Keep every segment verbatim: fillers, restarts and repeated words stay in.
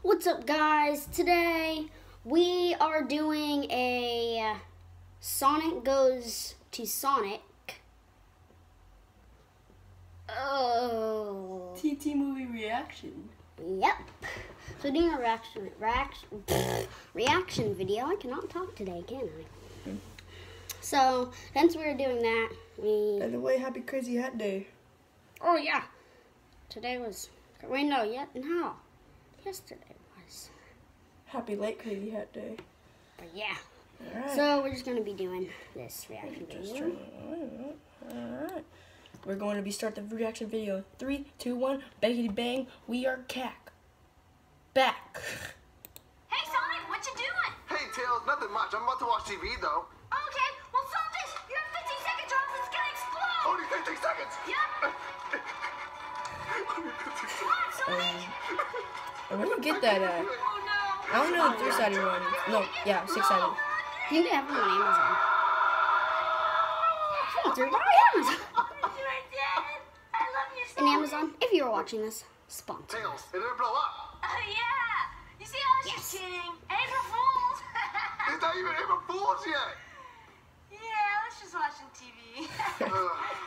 What's up, guys? Today we are doing a Sonic Goes to Sonic. Oh. T T movie reaction. Yep. So doing a reaction reaction reaction video. I cannot talk today, can I? Hmm. So since we were doing that, we. By the way, happy Crazy Hat Day. Oh yeah. Today was. Wait, no, yet no. Yesterday was. Happy late Crazy Hat Day. But yeah. Alright. So we're just gonna be doing this reaction Just video. Alright. We're going to be start the reaction video. Three, two, one, bangity bang. We are cack. Back. Hey Sonic, what you doing? Hey Tails, nothing much. I'm about to watch T V though. Okay, well solve this. You have fifteen seconds or else it's gonna explode. Only fifteen seconds. Yep. Only fifteen Come on, seconds. Sonic. Um, where do you get that at? Oh no. I don't know the three-sided one. No, yeah, six-sided. I think they have them on Amazon. Sponsored by Amazon. You're dead. I love you so And Amazon, if you are watching this, sponsor. Tails, it didn't blow up. Oh yeah. You see, I was Yes. just kidding. April Fools. It's not even April Fool's yet. Yeah, I was just watching T V. Ugh.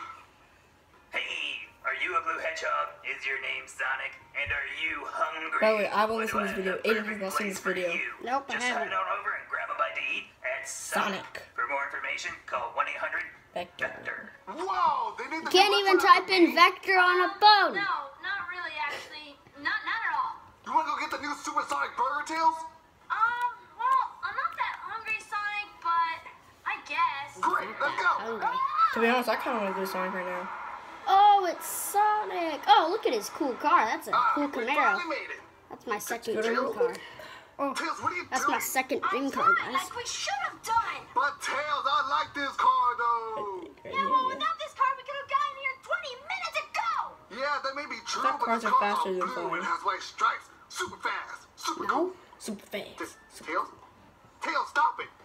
Hey, are you a blue hedgehog? Is your name Sonic? And are you hungry? By the way, I've only Well, seen this I video. have the Aiden has perfect not seen place this for video. you. Nope, I Just haven't. head on over and grab a bite to eat at Sonic. Sonic. For more information, call one eight hundred Vector. Vector. Whoa, they need the Can't even type in Vector on a phone. No, not really, actually. Not, not at all. You wanna go get the new Supersonic Burger, Tails? Um, well, I'm not that hungry, Sonic, but I guess. Great, let's go. Hungry. To be honest, I kind of want to do Sonic right now. Oh, it's Sonic. Oh, look at his cool car. That's a Ah, cool we Camaro. finally made it. That's my second Good dream old- car. Oh, Tails, what are you that's doing? my second I dream car, thought, guys. like we should have done. But Tails, I like this car though. Right Yeah, here, well, yeah. without this car, we could have gotten here twenty minutes ago. Yeah, that may be true, Thought but cars this are car's faster all than blue flying. and has white stripes. Super fast. Super No? cool. Super fast. This, Tails? Tails, stop it.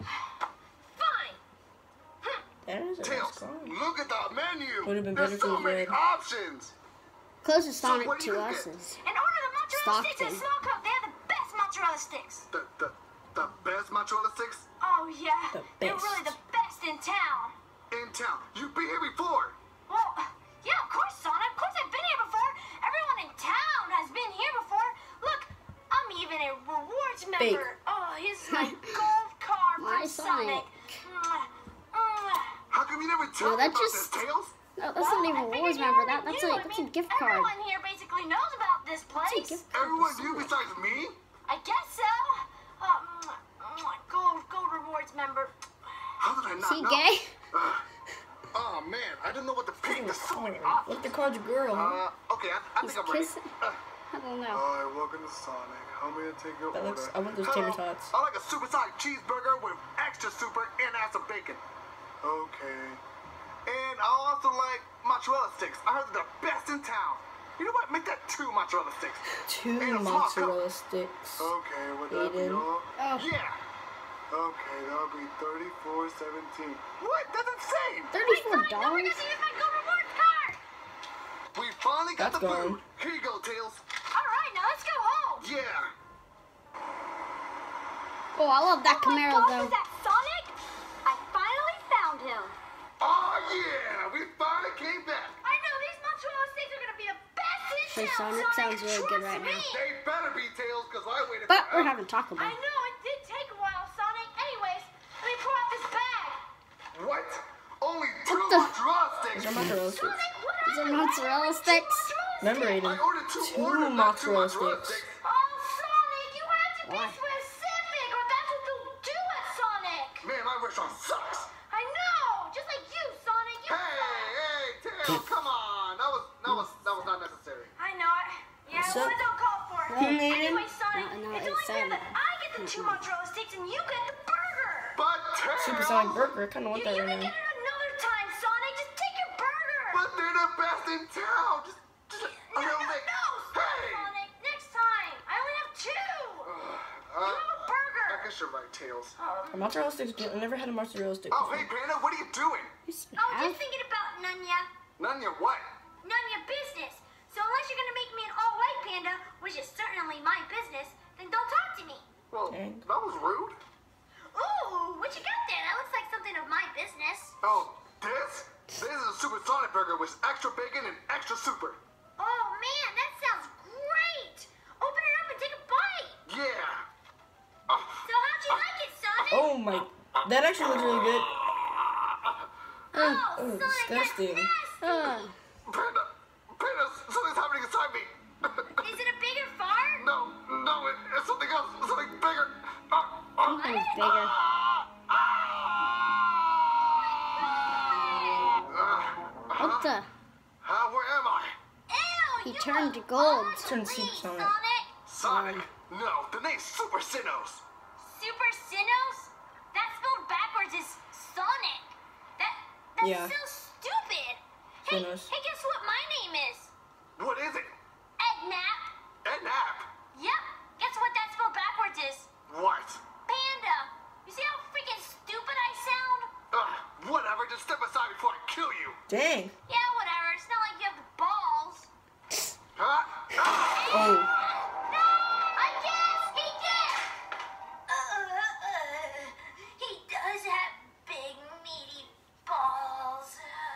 Fine. That is a nice Tails, car. look at the menu. Would've been There's better so if it was many red. options. Closest So Sonic what do to you us get? is And order the mozzarella sticks Stockton. at Small Coat. They have the best mozzarella sticks. The, the, the best mozzarella sticks Oh, yeah. The They're best. really the best in town. in town. You've been here before. Well, yeah, of course, Sonic. Of course I've been here before. Everyone in town has been here before. Look, I'm even a rewards Fake. member. Oh, here's my gold card My from Sonic. Sonic. Mwah. Mwah. How come you never tell No, me that about just- this, Tails? no, that's Well, not I even figured rewards you member. already That that's knew. a I that's mean, a gift card. Everyone here basically knows about this That's a place. gift card. Everyone to knew Sonic. besides me? I guess so. Uh, mwah, mwah, gold, gold rewards member. How did I not Is he know? gay? Uh, oh man, I didn't know what to pick. There's so many Look, options. the car's a girl. huh? Uh, okay, I, I He's think I'm ready. kissing. Uh, I don't know. Hi, welcome to Sonic. How may I take your That order? looks- I want those Hello, tater tots. I like a supersonic cheeseburger with extra super and add some bacon. Okay. And I'll also like mozzarella sticks. I heard they're the best in town. You know what? Make that two mozzarella sticks. Two and a small mozzarella sticks. Okay, would that be Aiden. all? Oh. Yeah. Okay, that'll be thirty-four seventeen. What? That's insane. Thirty-four Sonic, don't forget dollars. to use my gold rewards card. We finally got That's the gone. food. Here you go, Tails. All right, now let's go home. Yeah. Oh, I love that Oh my Camaro gosh, though. is that Sonic? I finally found him. Oh yeah, we finally came back. I know these mozzarella sticks are gonna be the best in Hey, town. Sonic sounds really good Trust right now. me. They better be Tails, cause I waited. But we're forever. having Taco I Bell. know it did take a while, Sonic. Anyways, let me pour out this bag. What? Only two What the- mozzarella sticks. These are mozzarella sticks. Sonic, what These are happened? mozzarella Why did I sticks. two mozzarella Remember, sticks? I Aiden. ordered two, Two orders, not two mozzarella mozzarella sticks. sticks. Oh, Sonic, you have to be Why? specific, or that's what they'll do at Sonic. Man, my restaurant sucks. I know, just like you, Sonic. You Hey, hey, Tails, come on. That was that was that was not necessary. I know it. Yeah, So- it was uncalled for. Well, Anyway, Sonic, No, no, it's it's only fair sad. that I get the two mozzarella sticks and you get the burger. But Tails. Supersonic burger. I kind of want You, that you right can now. get it another time, Sonic. Just take your burger. But they're the best in town. Just, just no, a no, little late. no, Hey. Sonic. Next time. I only have two. Uh, You have a burger. I guess you're right, Tails. A mozzarella sticks. I never had a mozzarella stick. Oh, before. hey, Panda, what are you doing? Yes, we I was have. just thinking about Nunya. None of your what? None of your business. So unless you're gonna make me an all-white panda, which is certainly my business, then Well, Dang. that was rude. Ooh, what you got there? That looks like something of my business. Oh, this? This is a Super Sonic Burger with extra bacon and extra super. Oh man, that sounds great! Open it up and take a bite! Yeah. Uh, So how'd you like it, Sonic? Oh my, that actually looks really good. Oh, Oh, Sonic, disgusting. that's nasty! Uh, Panda, Panda, something's happening inside me. Is it a bigger fart? No, no, it, it's something else, something bigger. Uh, uh, something's bigger. What the? uh, where am I? Ew, He you turned look to gold. ugly, Turned Super Sonic. Sonic. Sonic? No, the name's Super Sinnohs. Super Sinnohs? That spelled backwards is Sonic. That that's Yeah. so stupid. Hey, Sinnohs. hey, guess what my name is? What is it? Ednap. Ednap. Yep. Guess what that spelled backwards is? What? Panda. You see how freaking stupid I sound? Ugh, whatever, just step aside before I kill you. Dang. Yeah, whatever. It's not like you have the balls. Huh? Ah! Oh, No, I guess he did. Uh, uh, he does have big meaty balls.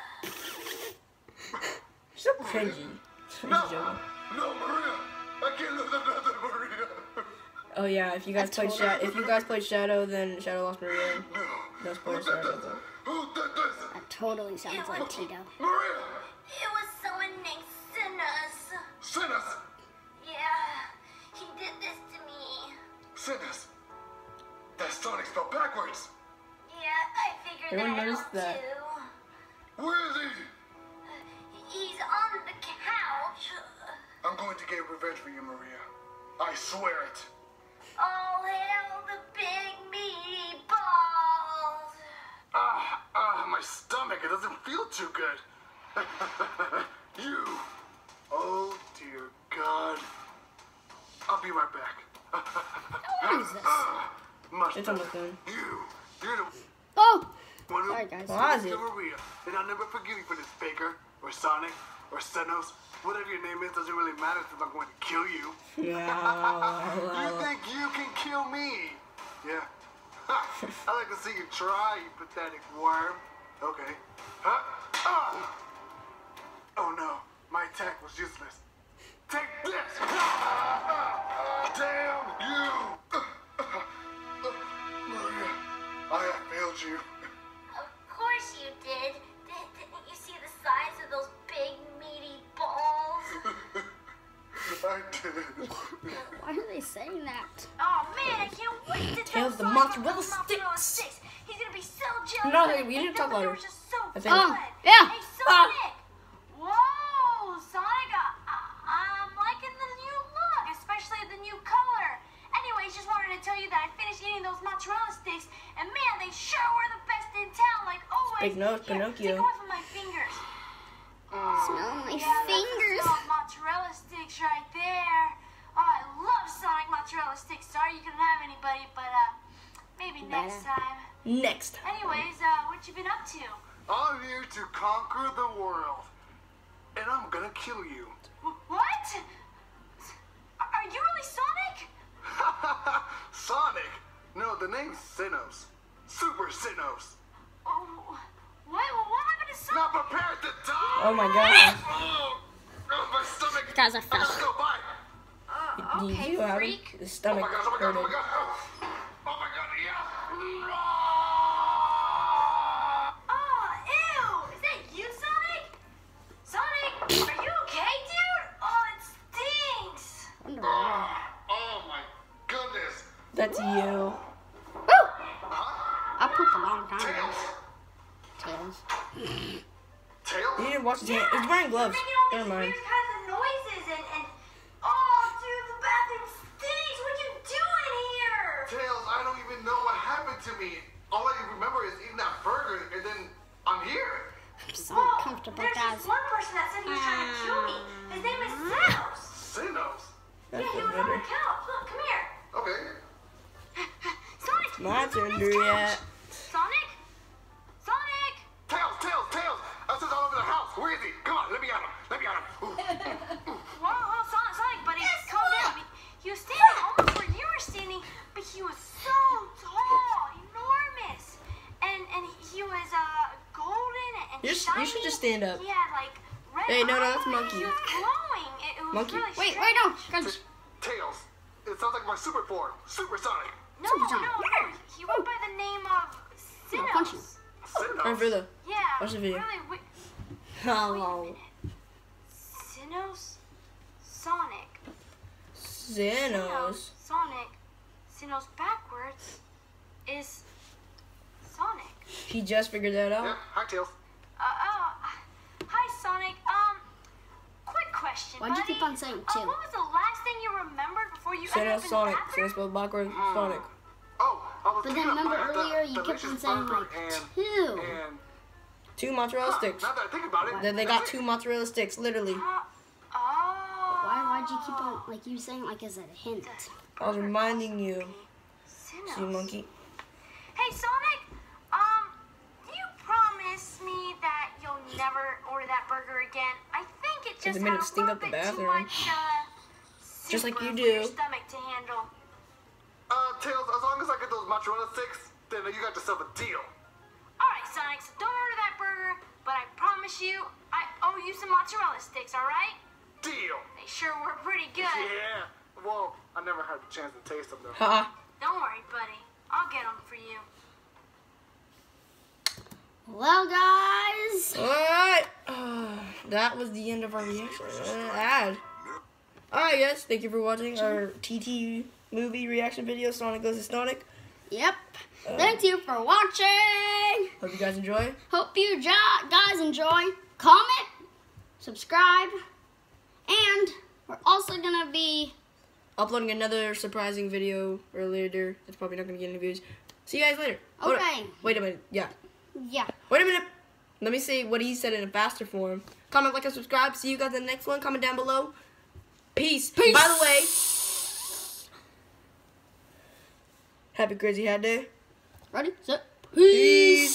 you're so cringy. I'm No, just joking. no, Maria. I can't lose another Maria. Oh yeah, if you guys played Shadow, if you guys played Shadow, then Shadow lost Maria. No. No spoilers, Who did sorry this? about Who did this? That totally sounds like Tito. Maria! It was someone named Sinus. Sinus! Yeah, he did this to me. Sinus! That's Sonic spelled backwards. Yeah, I figured Everyone that noticed out that. too. Where is he? He's on the couch. I'm going to get revenge for you, Maria. I swear it. All hail the big meaty balls. Ah, ah, my stomach, it doesn't feel too good. You. Oh, dear God. I'll be right back. What is this? Much It's better. almost done. You. You're the Oh! one who Sorry, guys. Pause it. to Maria. And I'll never forgive you for this, Baker, or Sonic, or Senos. Whatever your name is doesn't really matter since I'm going to kill you. You think you can kill me? Yeah. I like to see you try, you pathetic worm. Okay. Huh? Ah! Oh no, my attack was useless. Take this! Damn you! Maria, I have failed you. Of course you did. Did- Didn't you see the size of those big meaty balls? I did. Why are they saying that? Oh man, I can't wait to tell Tails the Sonic mozzarella about the mozzarella sticks. sticks. He's gonna be so jealous. No, and we think need to talk that they louder. were just so I think- Oh, fun. yeah. Hey Sonic! Whoa, Sonic! I, I, I'm liking the new look, especially the new color. Anyways, just wanted to tell you that I finished eating those mozzarella sticks, and man, they sure were the best in town, like always. Big nose, Here, Pinocchio. take one from my fingers. Smell my Yeah, fingers. that's the mozzarella sticks right there. Oh, I love Sonic mozzarella sticks. Sorry you couldn't have anybody, but uh, maybe next Better. time. Next. Anyways, uh, what you been up to? I'm here to conquer the world. And I'm gonna kill you. Wh- What? Are are you really Sonic? Sonic? No, the name's Sinnohs. Super Sinnohs. Oh, what? What happened to Sonic? Not prepared to die! Oh my god. Oh, oh, my stomach! Guys, I I fell. gotta go, bye! Uh, Do okay, you have freak. the Oh stomach my gosh, oh my gosh, oh my hurted? gosh! Oh, oh my god, yeah! Oh, ew! Is that you, Sonic? Sonic, are you okay, dude? Oh, it stinks. Wonder why. Oh my goodness! That's you. Woo! I pooped a long time ago. Tails? Tails. Tails? You didn't wash his hands. He's wearing gloves. Making all Never these mind. weird kinds of noises and, and oh, dude, the bathroom stinks. What you doing here? Tails, I don't even know what happened to me. All I remember is eating that burger, and then I'm here. I'm so Whoa, uncomfortable, there's guys. this one person that said he was trying to kill me. His name is Sinnohs. Sinnohs? Yeah, That's he so was on better. the couch. Look, come here. Okay. Sonic, My who's on turn, this Maria. couch? Sonic? Sonic? Tails, Tails, Tails! I said all over the house. Where is he? Come on, let me at him. Let me at him. Ooh. Whoa, whoa, Sonic, Sonic, buddy, calm down. He, he was standing almost where you were standing, but he he was so tall, enormous, and and he was uh golden and You should- shiny. you should just stand up. He had like red Hey, no, no, eyes, that's Monkey. He was glowing. It, it was Monkey. really Wait, strange. wait, no, guys. Tails. It sounds like my super form, Supersonic. No, Super no, Sonic. no. He went by the name of I'll punch you. Sinnoh. Alright, further. Yeah. Watch the video. Really, we, How wait a long? minute. Sinnoh, Sonic. Xenos. Sonic. Sinnoh's backwards is Sonic. He just figured that Yeah, out. hi Tails. Uh, oh, hi Sonic. Um, quick question, Why'd you buddy. keep on saying Uh, two? what was the last thing you remembered before you ended up Xenos in Sonic. the bathroom? Xenos spelled backwards. Sonic. Oh, I was But then thinking remember about the earlier you kept delicious on saying burger like and, two. and Two mozzarella huh, sticks. now that I think about it, Then they that's got it. two mozzarella sticks, literally. Uh, oh. Why? Why'd you keep on like you saying like as a hint? I was reminding you. Sinnoh. See, monkey. Hey Sonic, um, do you promise me that you'll never order that burger again? I think it just it made had it a stink little up the bit too bathroom. much, uh, Just like super you for do. your stomach to handle. Uh, Tails, as long as I get those mozzarella sticks, then you got yourself a deal. All right, Sonic, so don't order that burger, but I promise you, I owe you some mozzarella sticks. All right? Deal. They sure were pretty good. Yeah. Well, I never had the chance to taste them though. Haha. Don't worry, buddy. I'll get them for you. Well, guys. Alright. Uh, that was the end of our reaction. Uh, ad. Alright, guys. Thank you for watching our T T movie reaction video, Sonic Goes to Sonic. Yep. Thank you for watching. Hope you guys enjoy. Hope you jo- guys enjoy. Comment, subscribe, and we're also gonna be. Uploading another surprising video later. It's probably not going to get any views. See you guys later. Hold Okay. on. Wait a minute. Yeah. Yeah. Wait a minute. Let me say what he said in a faster form. Comment, like, and subscribe. See you guys in the next one. Comment down below. Peace. Peace. By the way, happy Crazy Hat Day. Ready? Set. Peace.